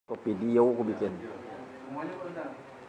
Kok video aku bikin. Semuanya udah.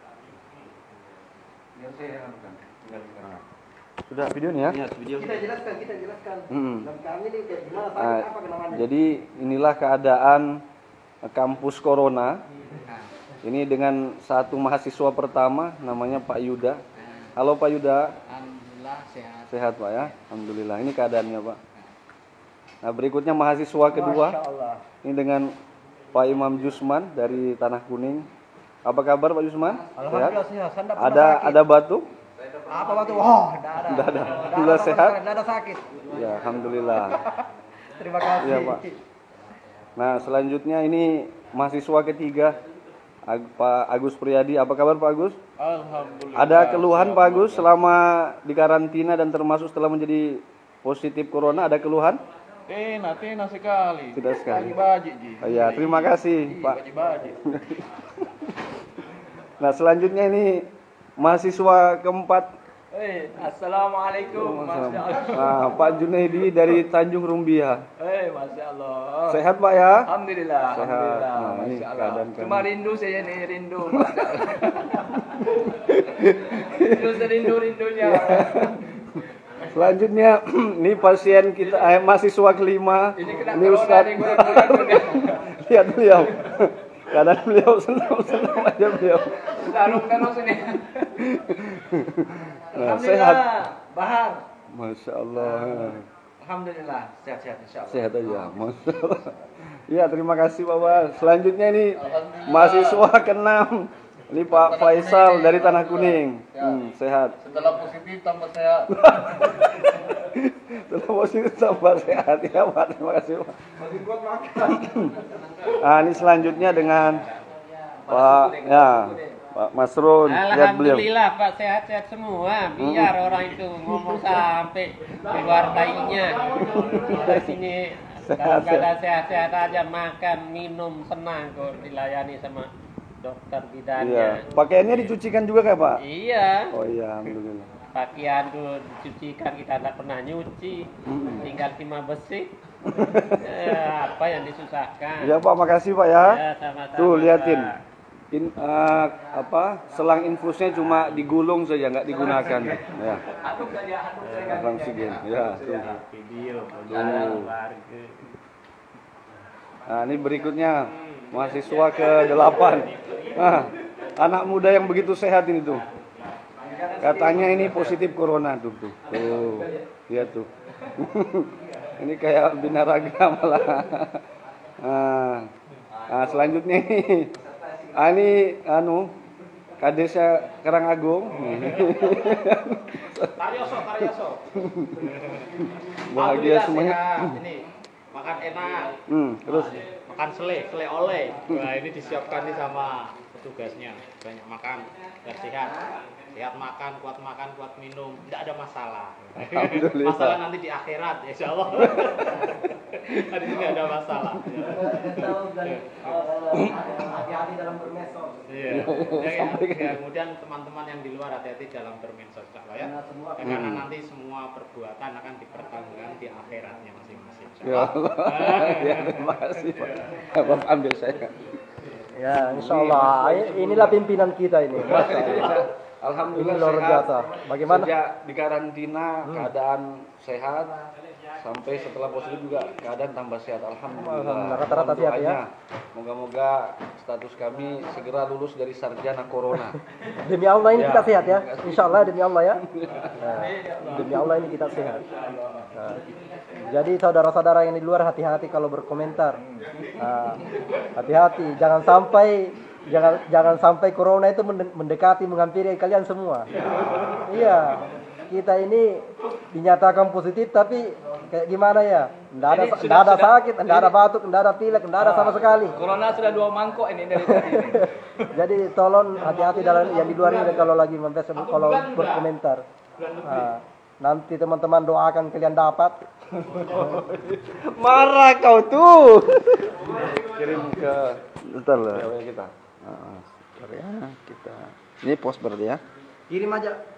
Biar saya akan Nah. Sudah videonya ya? Iya, video. Kita jelaskan. Dan kami ini kayak gimana apa namanya? Jadi inilah keadaan kampus Corona. Ini dengan satu mahasiswa pertama namanya Pak Yuda. Halo Pak Yuda. Alhamdulillah sehat. Sehat Pak ya? Alhamdulillah. Ini keadaannya Pak. Nah berikutnya mahasiswa kedua. Masya Allah. Ini dengan Pak Imam Jusman dari Tanah Kuning. Apa kabar Pak Jusman? Alhamdulillah sehat. Saya nggak pernah sakit. Ada batuk? Apa batu? Oh, enggak ada. Sudah sehat? Enggak ada sakit. Ya, alhamdulillah. Terima kasih. Iya, Pak. Nah, selanjutnya ini mahasiswa ketiga Pak Agus Priyadi. Apa kabar Pak Agus? Alhamdulillah. Ada keluhan Pak Agus selama di karantina dan termasuk setelah menjadi positif corona, ada keluhan? Tina sekali. Tidak sekali. Baji, Ji. Ya, terima kasih Pak. Baji. Nah, selanjutnya ini mahasiswa keempat. Assalamualaikum. Masya Allah. Nah, Pak Junaidi dari Tanjung Rumbia. Masya Allah. Sehat Pak ya? Alhamdulillah. Sehat. Alhamdulillah. Nah, ini Masya Allah. keadaan kami. Cuma rindu saya nih, rindu. Masya Allah. Rindu serindu-rindunya. Selanjutnya ini pasien kita mahasiswa kelima. Ini Ustadz. Lihat beliau. Keadaan beliau senang-senang aja beliau. Taruh sini. Nah, sehat. Bahar. Masya Allah. Alhamdulillah, sehat-sehat insyaallah. Sehat aja. Masya Allah. Ya, terima kasih Bapak. Selanjutnya ini mahasiswa keenam. Ini Pak Faisal dari Tanah Kuning. Sehat. Setelah positif tambah sehat. Setelah positif tambah sehat ya Pak. Terima kasih Pak. Nah, ini selanjutnya dengan Pak Pak Masrun. Lihat beliau. Alhamdulillah Pak, sehat-sehat semua. Biar orang itu ngomong sampai keluar bayinya. Kita sini dalam keadaan sehat-sehat aja, makan, minum, senang kok dilayani sama dokter Iya. bidannya. Pakaiannya dicucikan juga kayak Pak? Iya. Oh iya, alhamdulillah. Pakaian tuh dicucikan, kita tidak pernah nyuci. Tinggal timah bersih. Apa yang disusahkan? Ya Pak, makasih Pak ya. Ya, sama-sama, Tuh liatin. Pak. Selang infusnya cuma digulung saja, nggak digunakan. Ya. Oksigen. Ya. Tuh. Video. Nah, ini berikutnya mahasiswa ke-8. Nah, anak muda yang begitu sehat ini tuh. Katanya ini positif corona tuh. Tuh. Lihat tuh. Ini kayak binaraga malah. Nah, selanjutnya ini Kadesnya Karangagung. Karyoso. Bahagia semuanya. Ini makan enak. Terus Makan sele oleh. Nah, ini disiapkan nih sama petugasnya. Banyak makan, biar sehat. Sehat makan, kuat minum, tidak ada masalah. Alhamdulillah. Masalah nanti di akhirat, insya Allah. Di sini ada masalah. Hati-hati dalam bermedsos. Iya. Kemudian teman-teman yang di luar hati-hati dalam bermedsos, Pak ya. Karena nanti semua perbuatan akan dipertanggungjawabkan di akhiratnya masing-masing. ya Allah. Ya, terima kasih Pak. Bapak ambil saya. Ya, insyaallah. Inilah pimpinan kita ini. Alhamdulillah Ini luar sehat. biasa. Bagaimana? Sejak di karantina keadaan sehat sampai setelah positif juga keadaan tambah sehat. Alhamdulillah. Alhamdulillah. Rata-rata Mohon sehat ya. doanya, moga-moga status kami segera lulus dari sarjana corona. Demi Allah ini Ya. kita sehat ya. Insyaallah demi Allah ya. Nah, demi Allah ini kita sehat. Nah, jadi saudara-saudara yang di luar hati-hati kalau berkomentar. Nah, hati-hati jangan sampai corona itu mendekati menghampiri kalian semua. Iya. Kita ini dinyatakan positif tapi kayak gimana ya? Enggak ada sakit, enggak ada batuk, enggak ada pilek, enggak ada sama sekali. Corona sudah 2 mangkok ini dari tadi. Jadi tolong hati-hati dalam yang di luar ini kalau lagi kalau berkomentar. Nah, nanti teman-teman doakan kalian dapat. Marah kau tuh. Kirim ke bentar lah kita. Ini pos berarti ya. Kirim aja.